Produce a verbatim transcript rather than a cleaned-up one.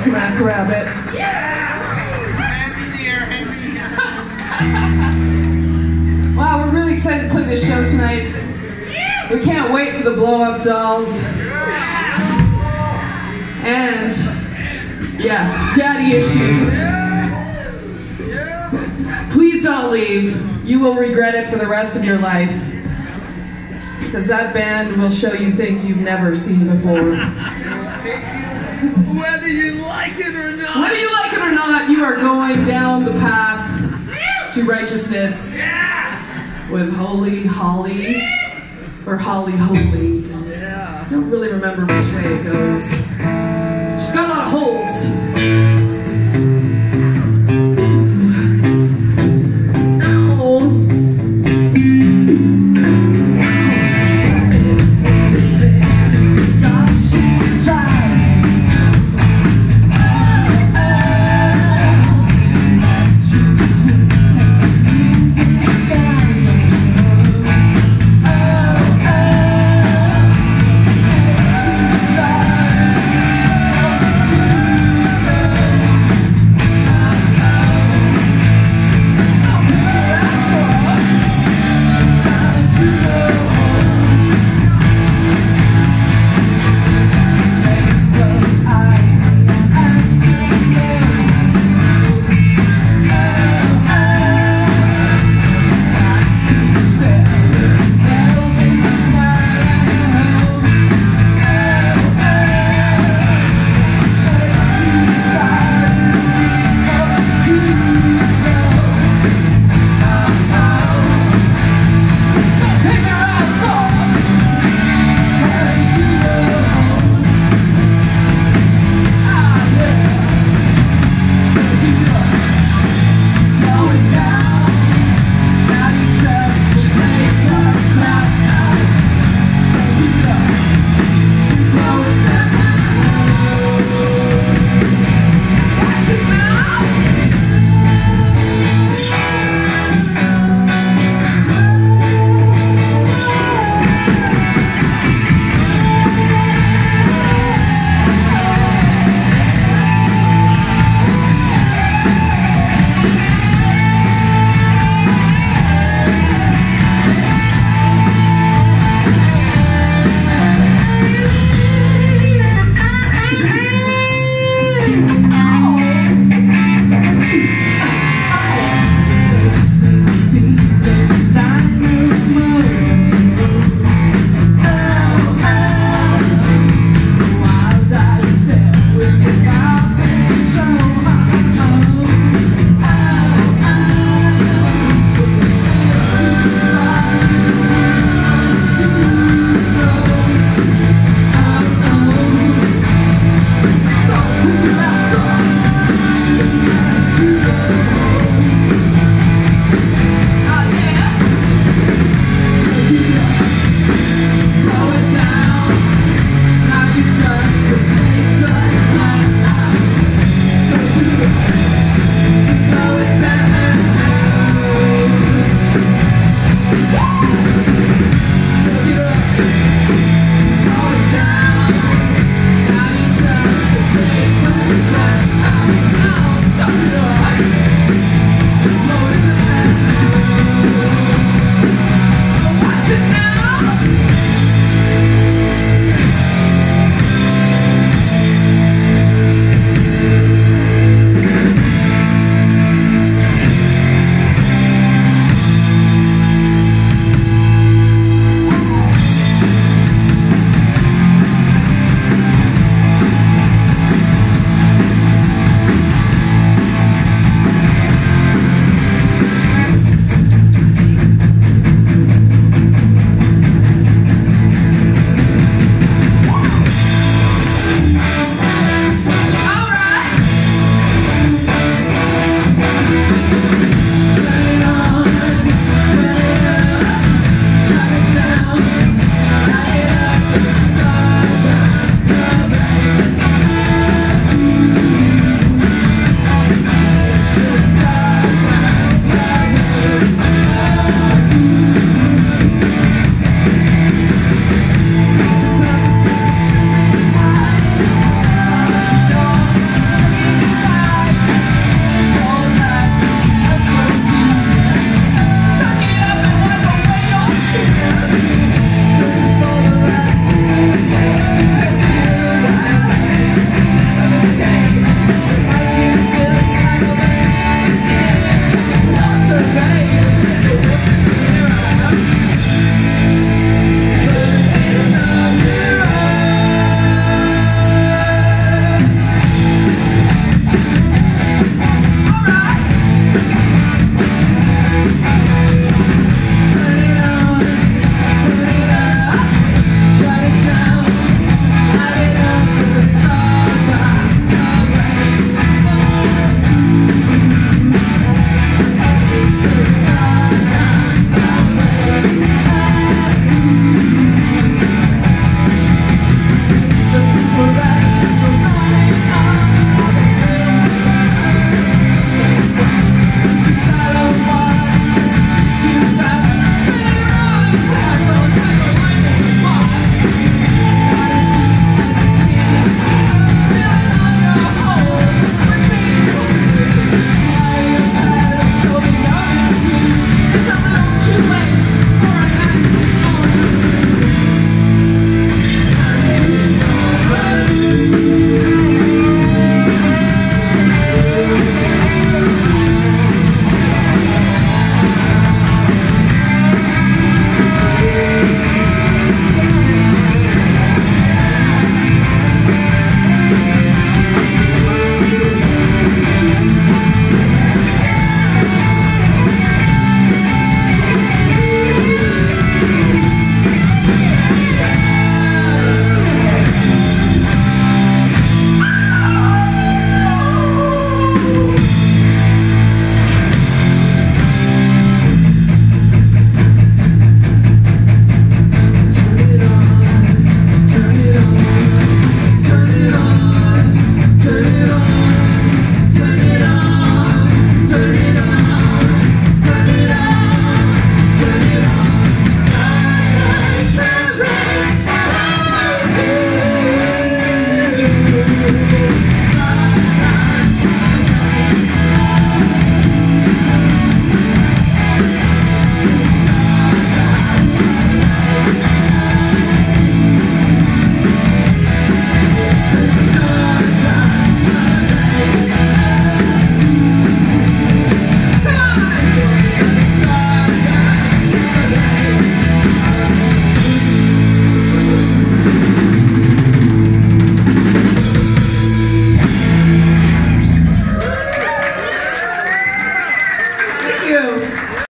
Smack Rabbit. Yeah! Hand me the air, hand me the air. Wow, we're really excited to play this show tonight. We can't wait for the blow-up dolls. And, yeah, daddy issues. Please don't leave. You will regret it for the rest of your life. Because that band will show you things you've never seen before. Whether you like it or not. Whether you like it or not, you are going down the path to righteousness with Holy Holly or Holly Holy. Yeah. Don't really remember which way it goes. She's got a lot of holes. you.